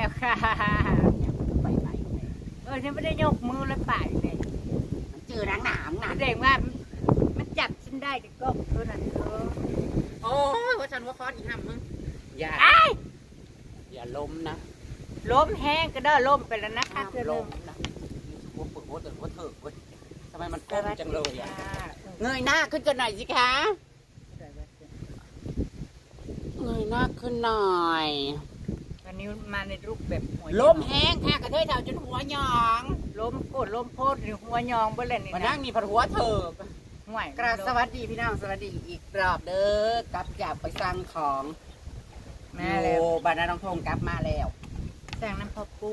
แล้วค่ะไปฉันไม่ได้ยกมือแล้วป่ายเลยมันเจอหนังหนามนะแสดงว่ามันจับฉันได้แต่ก็เท่านั้นโอ้ยว่าฉันว่าคออีห้ามมึงอย่าล้มนะล้มแห้งก็ได้ล้มไปแล้วนะคะเธอล้มนะหัวปวดหัวตื่นหัวเถิกเว้ยทำไมมันก้มจังเลยอ่ะเงยหน้าขึ้นกันหน่อยสิคะเงยหน้าขึ้นหน่อยวันนี้มาในรูปแบบหัวล้มแห้งค่ะกระเทยเท่าจนหัวหยองล้มโคตรล้มโพดหรือหัวยองบ่เล่นนี่นะมานั่งมีผัดหัวเถิกห่วยกราบสวัสดีพี่น้องสวัสดีอีกรอบเด้อกลับจากไปสั่งของมาแล้วบ้านน้องพงกลับมาแล้วสั่งน้ำพอปู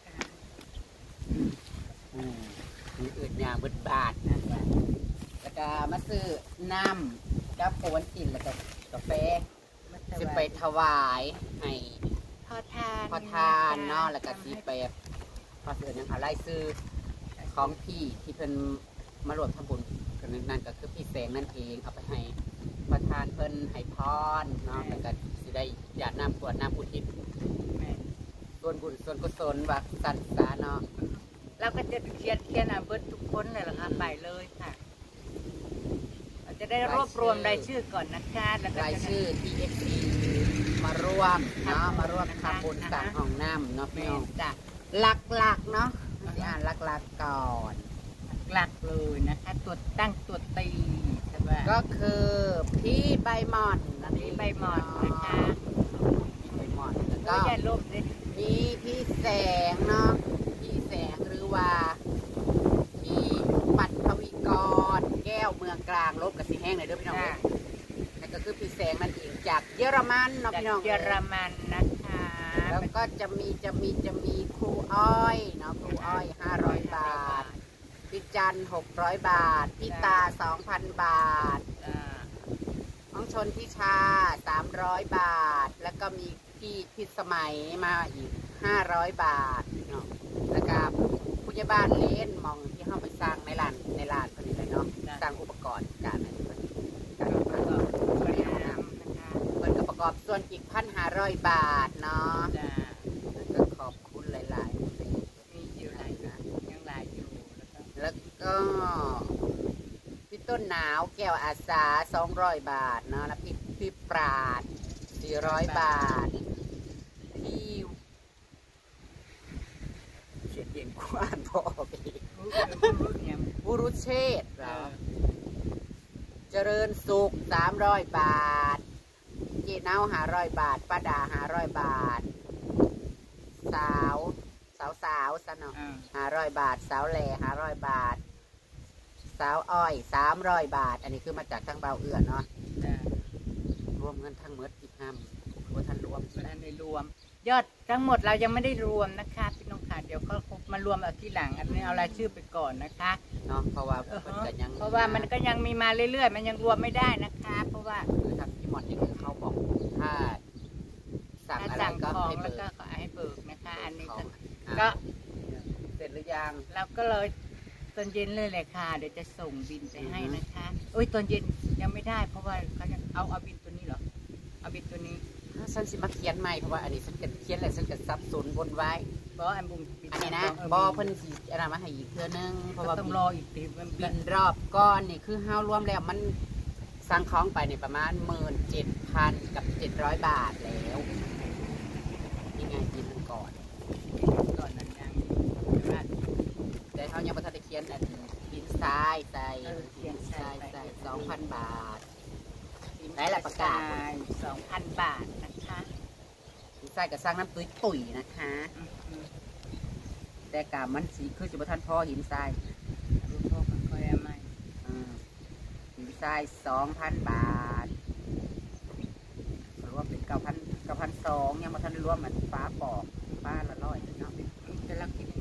มีอื่นยางเบิดบาทนะแล้วก็มาซื้อน้ำกับโผล่กินแล้วก็กาแฟจะไปถวายให้พอทานเนาะแล้วก็สีไปพอเสือยังหาไล่ซื้อของพี่ที่เพิ่นมารวมทำบุญกันนั่นก็คือพี่แสงนั่นเองเอาไปให้ประธานเพิ่นให้พรเนาะแล้วก็สิได้หยาดน้ำกวดน้ำอุทิศส่วนบุญส่วนกุศลวักสันสาเนาะเราก็จะเขียนเบิร์ดทุกคนเลยเหรอคะไปเลยค่ะเราจะได้รวบรวมรายชื่อก่อนนะคะแล้วรายชื่อ TFC มาร่วมเนาะมาร่วมทำบุญสร้างห้องน้ำเนาะพี่น้องจ้ะหลักๆเนาะอ่านหลักๆก่อนหลักเลยนะคะตัวตั้งตัวตีใช่ไหมก็คือพี่ใบหม่อนพี่ใบหม่อนนะคะใบหม่อนแล้วก็มีพี่แสงเนาะพี่แสงหรือว่าพี่ปัทวีกรแก้วเมืองกลางลบกับสีแห้งเลยด้วยพี่น้องนั่นก็คือพี่แสงนั่นเองจากเยอรมันเนาะพี่น้องเยอรมันนะคะแล้วก็จะมีครูอ้อยเนาะครูอ้อย500 บาทพี่จัน600 บาทพี่ตา 2,000 บาทน้องชนทิชา300 บาทแล้วก็มีพี่พิสมัยมาอีก500 บาทเนาะแล้วก็ผู้ใหญ่บ้านเล่นมองที่เข้าไปสร้างในลานคนนี้เลยเนาะสร้างอุปกรณ์การอะไรการประกอบมันก็ประกอบส่วนอีก1,500 บาทเนาะแล้วก็ขอบคุณหลายๆมีอยู่หลายนะยังหลายอยู่แล้วก็พี่ต้นหนาวแก้วอาสา200 บาทเนาะแล้วพี่ปราด400 บาทพี่เฉียดเย็นกว้านพอไปบุรุษเชษเหรอเจริญสุข300 บาทเจเน่า500 บาทป้าดา500 บาทสาวซะเนาะ500 บาทสาวแหล่500 บาทสาวอ้อย300 บาทอันนี้คือมาจากทางเบาเอื้อเนาะรวมเงินทั้งหมดอีก5ว่าท่านรวมท่านได้รวมยอดทั้งหมดเรายังไม่ได้รวมนะคะพี่น้องค่ะเดี๋ยวเขามารวมเอาที่หลังอันนี้เอารายชื่อไปก่อนนะคะเนาะเพราะว่ามันก็ยังมีมาเรื่อยๆมันยังรวมไม่ได้นะคะเพราะว่าคือทางพี่หมอนนี่คือเขาบอกถ้าสั่งอะไรก็ให้เบิกแล้วก็ให้เบิกนะคะอันนี้ก็เสร็จหรือยังเราก็เลยตอนเย็นเลยแหละค่ะเดี๋ยวจะส่งบินไปให้นะคะโอ้ยตอนเย็นยังไม่ได้เพราะว่าเขาจะเอาบินตัวนี้เหรอเอาบินตัวนี้ฉันสิมาเขียนใหม่เพราะว่าอันนี้ฉันเขียนอะไรฉันก็สับสนบนไว้อันบุ้มอันนี้นะบอเพิ่นสีอะไรมาให้อีกเทื่อนึงเพราะว่าต้องรออีกทีบินรอบก้อนนี่คือห้ารวมแล้วมันสั่งของไปในประมาณ17,000 กับ 700 บาทแล้วนี่ไงบินก่อนนั้นยังแต่เขายังไม่ทันได้เขียนอันบินทรายใส่2,000 บาทได้ละประกาศ 2,000 บาทนะคะใส่กับสร้างน้ำตุ๋ยนะคะแต่กามันสีคือสิบท่านพ่อหินทรายรูปพ่อมันค่อยไหมหินทราย2,000 บาทหรือว่าเป็น9,200ยังมาท่านรวมมันฟ้าปอกฟ้าละ100เนาะจะรักกิน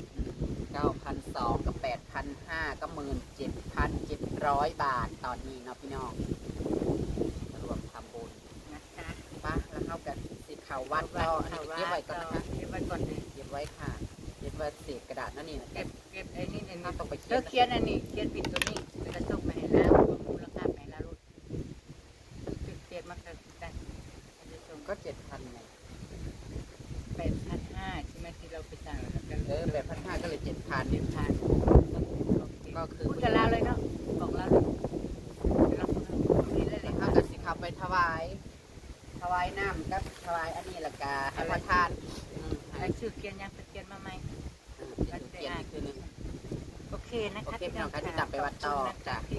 9,200 กับ 8,500 ก็ 17,700 บาทตอนนี้เนาะพี่น้องรวมทำบุญนะคะป้าแล้วเข้ากันสิเขาวัดก็อันนี้เก็บไว้ก่อนนะคะเก็บไว้ก่อนเก็บไว้ค่ะเก็บไว้เศษกระดาษนั่นนี่นะเก็บไอ้นี่ต้องไปเขียนอันนี้เขียนบินตัวนี้จะส่งมาให้แล้วมูลค่าไปแล้วเก็บมาได้ก็7,000ไง 8,500 ายชื่อเกียนยังเกียนมาไหมเกียนอีกคืนนึงโอเคนะโอคะเคพี่น้องคะจะกลับไปวัดต่อจ้ะ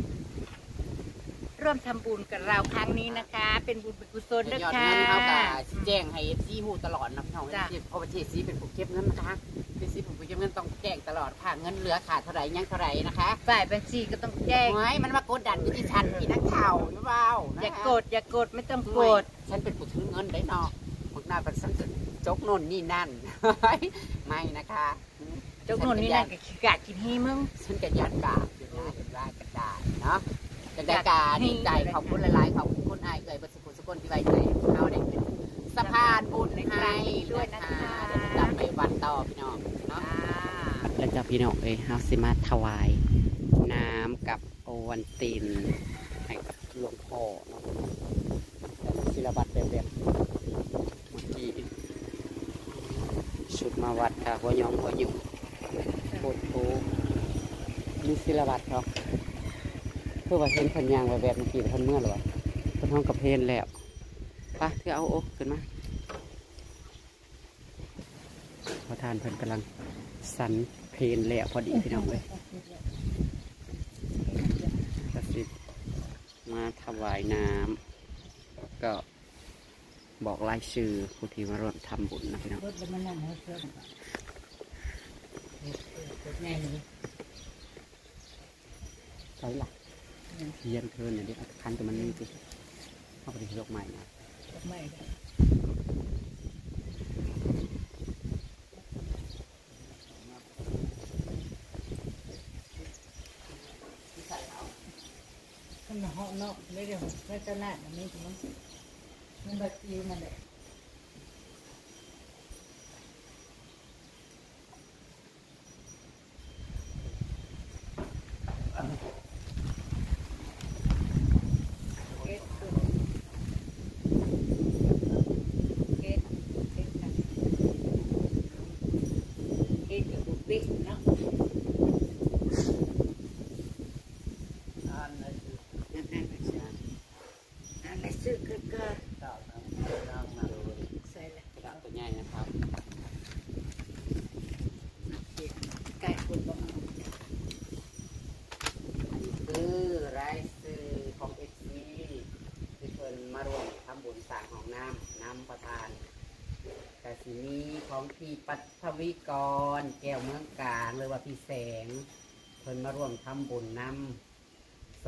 ร่วมทำบุญกับเราครั้งนี้นะคะ เป็นบุญเป็นกุศลด้วยยอดค่ะเงินเท่ากับแจ้งให้ซีหูตลอดนะพี่น้องเพราะว่าซีเป็นผู้เก็บเงินนะคะซีเป็นผู้เก็บเงินต้องแจ้งตลอดค่ะเงินเหลือขาดเท่าไหร่ยังเท่าไหร่นะคะฝ่ายบัญชีก็ต้องแจ้งไว้มันมากดดันอยู่ที่ฉันพี่นักข่าวหรือเปล่าอย่ากดไม่ต้องกดฉันเป็นผู้ถือเงินได้เนาะพวกหน้าเป็นฉันจะจกโน่นนี่นั่นไม่นะคะเจ้าหนุนนี่นั่นก็กะกินให้มึงฉันจะยัดกาบอยู่นะเป็นว่ากระดาษเนาะจะได้การดีใจขอบคุณหลายๆขอบคุณคุณอายเกยบสุขุสกุลที่ไว้ใจเอาได้เป็นสะพานบุญให้ด้วยนะคะเดี๋ยวจะกลับไปวัดต่อพี่น้องเนาะแล้วจะพี่น้องเฮาสิมาถวายน้ำกับโอวันตินให้กับหลวงพ่อเนาะศิลบัตรแบบเมื่อกี้ชุดมาวัดค่ะหัวยองหัวอยู่โคตรโผมีศิลบัตรเนาะเพื่อว่าเห็นพันยางแบบเมื่อกี้พันเมื่อหรอพันห้องกับเพนแล้วไปเธอเอาโอ้ขึ้นมาพอทานเพิ่นกำลังสันเพนแล้วพอดีพี่น้องเลยกระสิบมาถวายน้ำก็บอกรายชื่อผู้ที่มาร่วมทำบุญนะพี่น้องใช่หรอเย็นเทินอย่างนี้คันตัวมันนี่สิเข้าไปที่โลกใหม่นะมันเหาะเนาะไม่ได้ไม่ตลาดมันไม่ถึงมันแบบยิวมันแหละของพี่ปัทวิกรแก้วเมืองกาญหรือว่าพี่แสงเพิ่นมาร่วมทำบุญนำ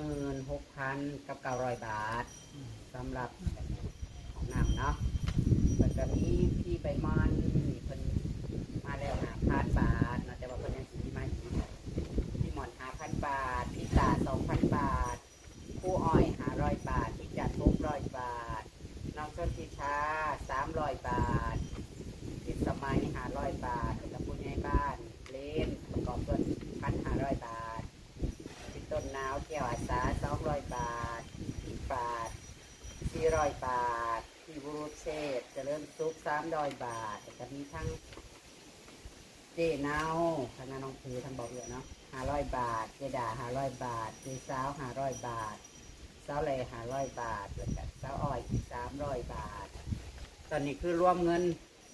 26,900 บาทสำหรับของน้ำเนาะแล้วก็มีพี่ใบมอนเพิ่นมาแล้ว5,000 บาทนะแต่ว่าเพิ่นยังสิมาอีกพี่หมอน5,000 บาทพี่ตา 2,000 บาทผู้อ้อย500 บาทพี่จัด600 บาทน้องชนทิชา300 บาทสมัย500 บาทกับผู้ใหญ่บ้านเลนประกอบด้วย1,500 บาทพี่ต้นนาวแก้วอาสา200 บาทพี่ปาด400 บาทพี่บุรุษเชษจะเริ่มซุป300 บาทจะมีทั้งเจนาวคณะน้องถือทั้งบอกเยอะเนาะ500 บาทเจดา500 บาทเจสาว500 บาทสาวเลย500 บาทแล้วก็สาวอ้อย300 บาทตอนนี้คือรวมเงิน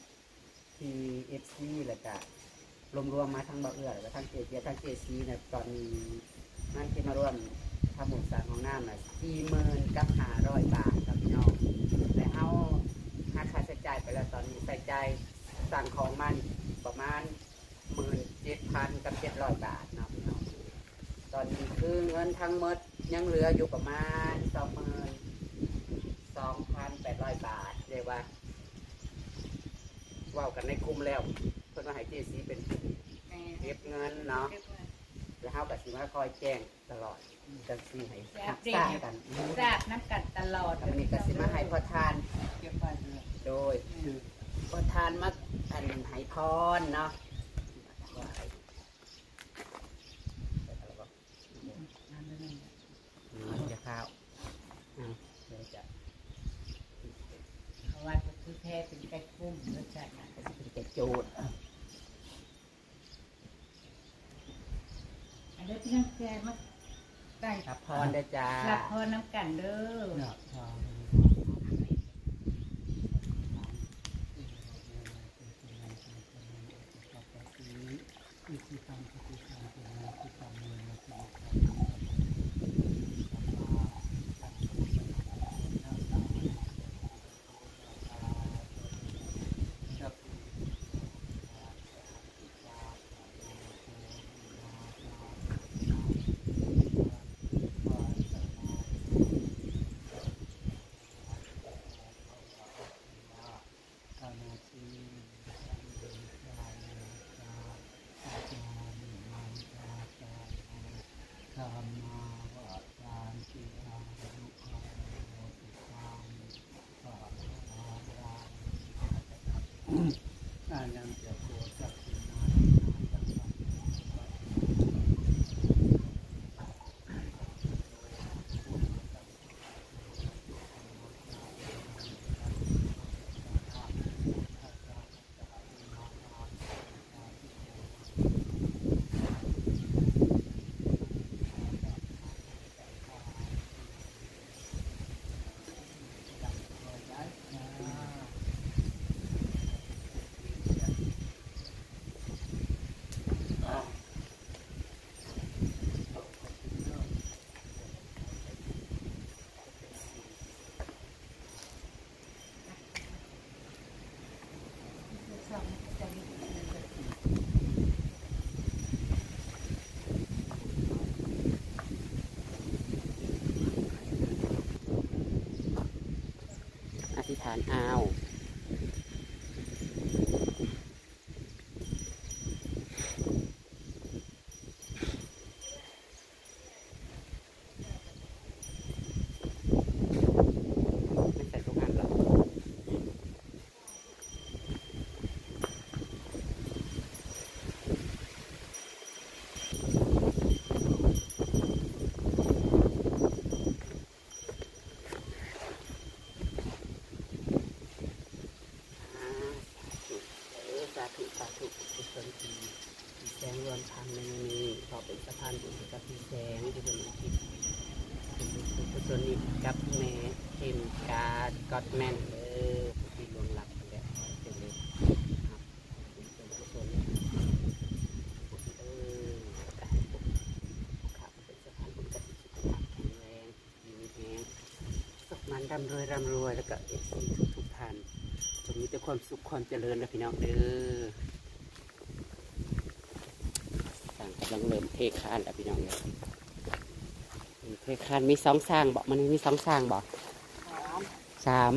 ที่แล้วก็รวมมาทั้งบ่อเอื้อแล้วก็ทั้งเจเจียทั้งเจซีนะตอนนี้นั่นที่มาร่วมทำบุญสร้างของน้ำนะ40,500 บาทครับพี่น้องแต่เอาค่าใช้จ่ายไปแล้วตอนนี้ใส่ใจสั่งของมันประมาณ17,700 บาทเนาะพี่น้องตอนนี้คือเงินทั้งหมดยังเหลืออยู่ประมาณ22,800 บาทเรียกว่าว่ากันในคุมแล้วเพื่อนมาให้เจซีเป็นเก็บเงินเนาะแล้วเฮากับสิมาคอยแจ้งตลอดจะซีให้ทราบกันทราบน้ำกันตลอดแล้วมีกับสิมาให้พอทานโดยพอทานมาอันให้พรเนาะจะข้าวเดี๋ยวจะว่าคือแท้เป็นไก่กุ้งรสชาติเป็นไก่โจดอันนี้ที่นั่งแกมาได้รับพรได้จ้ารับพรน้ำกันเด้ออธิษฐานเอาไม่ใส่ทุกอันหรอกสาธุสาธุกุศลที่แสงรวมทางในนี้ขอเป็นสะพานบุญกับพี่แสงที่เป็นจิตเป็นกุศลนี้กับแม่เทมการกอดแมนที่รวมหลับแล้วเป็นเลยครับเป็นกุศลครับเป็นสะพานบุญกับสุขภาพแข็งแรงมีแรงสุขมันร่ำรวยแล้วก็ทุกท่านจงมีแต่ความสุขความเจริญนะพี่น้องเด้อสั่งกำลังเริ่มเทคานแล้วพี่น้องเนี่ยเทคานมี2 สร้างบอกมันมี2 สร้างบอก3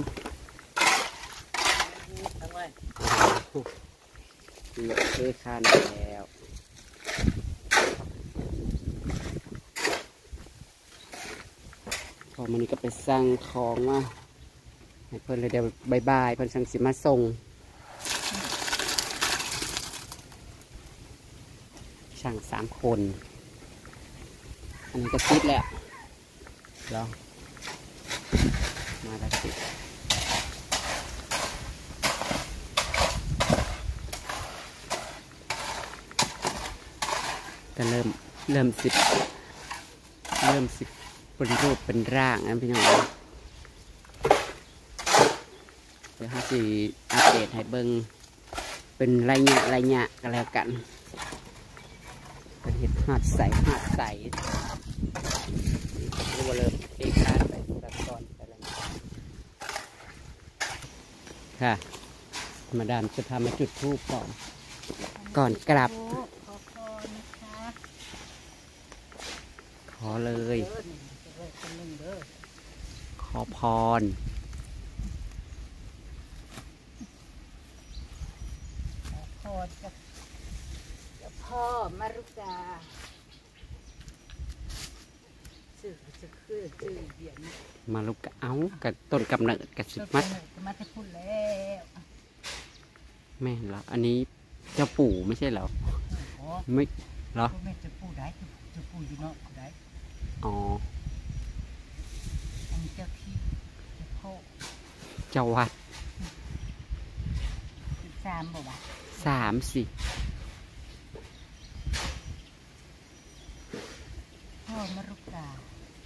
เทคานแล้วพอมันนี้ก็ไปสร้างของมาให้เพิ่นเลยเดี๋ยวบายเพิ่นสั่งสิมาส่งช่าง3 คนอันนี้ก็ติดแล้วเดี๋ยวมาแล้วติดก็เริ่มสิเป็นรูปเป็นร่างนะพี่น้องเดี๋ยวให้สิอัปเดตให้เบิ่งเป็นระยะก็แล้วกันเป็นเห็ดหาดใสรู้ว่าเริ่มเทคานไปตัดตอนไปแล้วค่ะมาดามจะพามาจุดธูปก่อนกลับขอเลยขอพรกับพ่อมารุกาชื่อเดียนมารุกาเอากับต้นกำเนิดกับสิมัดมาจะพูดแล้วแม่เหรออันนี้เจ้าปู่ไม่ใช่เหรอไม่เหรอไม่จะปู่ได้จะปู่อยู่เนาะได้อ๋ออันนี้เจ้าที่เจ้าพ่อเจ้าวัด3บอกว่า3สิพ่อมรุกา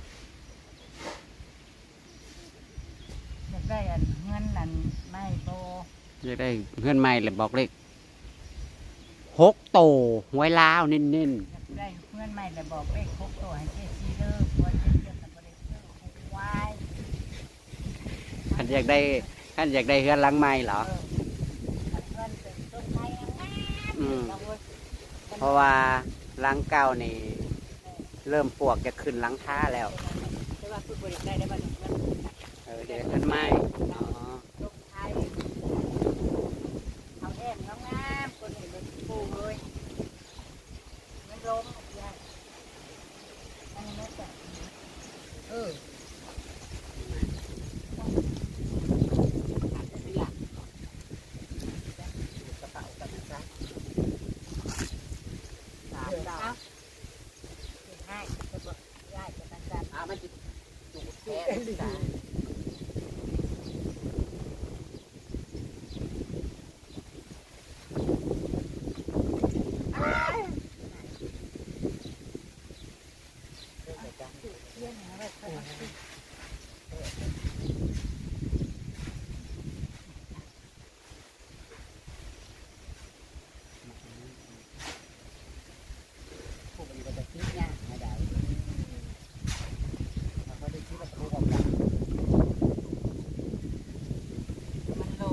อยากได้เงินนั่นไม่โบอยากได้เงินไม่เลยบอกเลขโตหวยลาวเน้นได้เพื่อนใหม่แต่บอกเลข6ตัวให้เจ๊ซีเด้อเพราะว่าเจ๊เลือกแต่บ่ได้ซื้อควายๆท่านอยากได้เฮือนหลังใหม่เหรอเพื่อนเป็นต้นไม้งามๆเราเว้ยเพราะว่าหลังเก่านี่เริ่มปวกจะขึ้นหลังคาแล้วแต่ว่าผู้บริได้บ้านเพื่อนเดี๋ยวขึ้นใหม่อ๋อลงไทยเอาแอมงามๆคนนี้เป็นปูเลยมันล้มยากอันนี้ไม่แตกกระเป๋ากันนะจ๊ะ3 ดาวให้จะบอกได้จะตั้งใจมันจะจูดแท้จ้าผู้บริก็จะคิดยากไม่ได้เราก็ได้คิดว่ารู้ความรักมันลง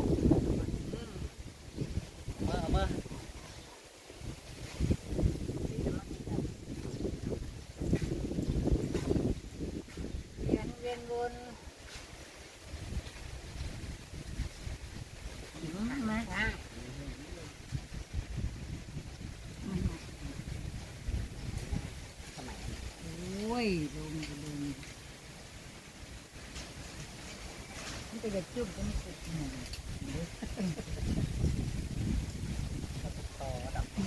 เมื่อเวียนวนมาสมัยโอ้ยลงมันจะจุ่มจะไม่สุดหนึ่งต่อดับ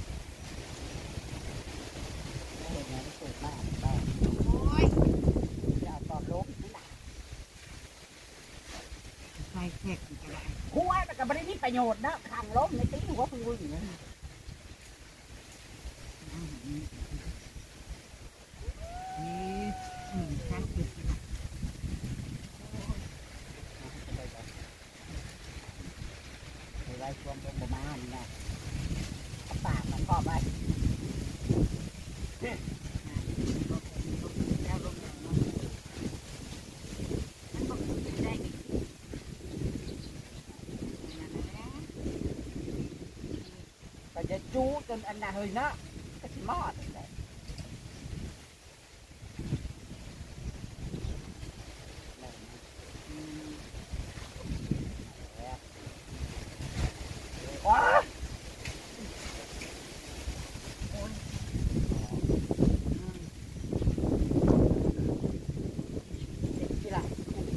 เห็นงานสูงมากบ้างโอ้ยจะเอาตอนลบนี่แหละไฟแขกก็ได้หัวแต่ก็ไม่ได้มีประโยชน์นะทางล้มในตีหัวพึ่งวิ่งนะช่างติดไว้ช่วงลมประมาณนี้นะปากมันครอบไว้แล้วลงแล้วมันบอกได้ก็จะจู้จนอันน่ะเฮ้ยนะก็สิมอดเลยว้าที่ละ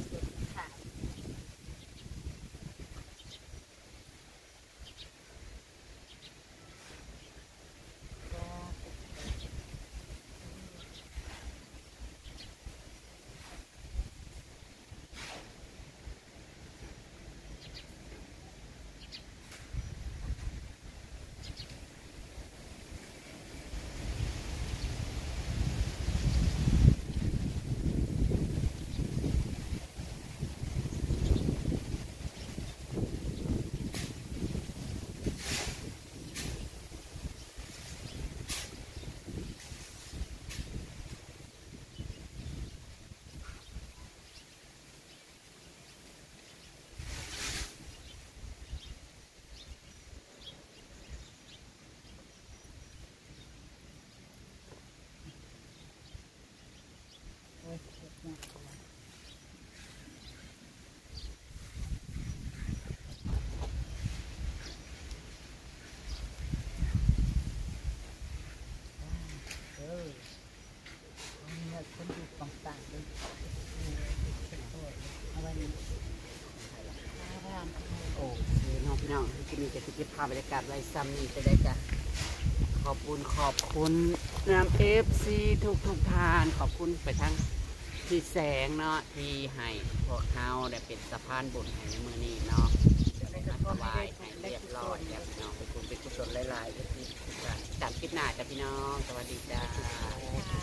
คนดูต่างๆเลยเอาไว้นี่โอ้น้องพี่น้องที่มีจะติดภาพบรรยากาศไว้ซ้ำนี่จะได้จ้ะขอบคุณน้ำFC ทุกทานขอบคุณไปทั้งที่แสงเนาะที่ให้พวกเขาได้เป็นสะพานบุญให้ในมือนี้เนาะถวายให้เรียบร้อยแล้วพี่น้องเป็นกุศลหลายๆที่ทุกท่านจากคลิปหน้าจ้ะพี่น้องสวัสดีจ้า